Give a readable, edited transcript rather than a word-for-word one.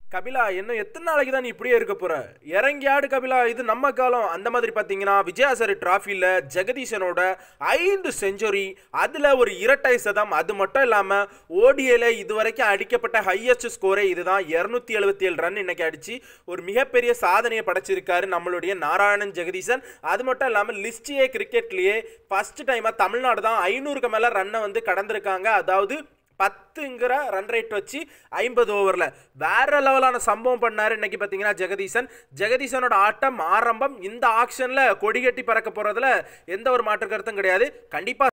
கபிலா இன்னும் எத்தனை நாளைக்கு தான் நீ இப்படியே இருக்க போற? இறங்கி ஆடு கபிலா, இது நம்ம காலம். அந்த மாதிரி பார்த்தீங்கன்னா விஜயாசரி டிராஃபியில் ஜெகதீசனோட 5 செஞ்சுரி, அதில் ஒரு இரட்டை சதம். அது மட்டும் இல்லாமல் ஓடிஏல இதுவரைக்கும் அடிக்கப்பட்ட ஹையஸ்ட் ஸ்கோரே இதுதான். 277 ரன் இன்னைக்கு அடிச்சு ஒரு மிகப்பெரிய சாதனையை படைச்சிருக்காரு நம்மளுடைய நாராயணன் ஜெகதீசன். அது மட்டும் இல்லாமல் லிஸ்டியே கிரிக்கெட்லேயே ஃபர்ஸ்ட் டைமாக தமிழ்நாடு தான் 500க்கு மேலே ரன்னை வந்து கடந்திருக்காங்க. அதாவது 10ங்கிற ரன் ரேட் வச்சு 50 ஓவரில் வேற லெவலான சம்பவம் பண்ணார் இன்னைக்கு பார்த்தீங்கன்னா ஜெகதீசனோட ஆட்டம் ஆரம்பம். இந்த ஆக்ஷனில் கொடிகட்டி பறக்க போகிறதுல எந்த ஒரு மாற்று கருத்தும் கிடையாது. கண்டிப்பாக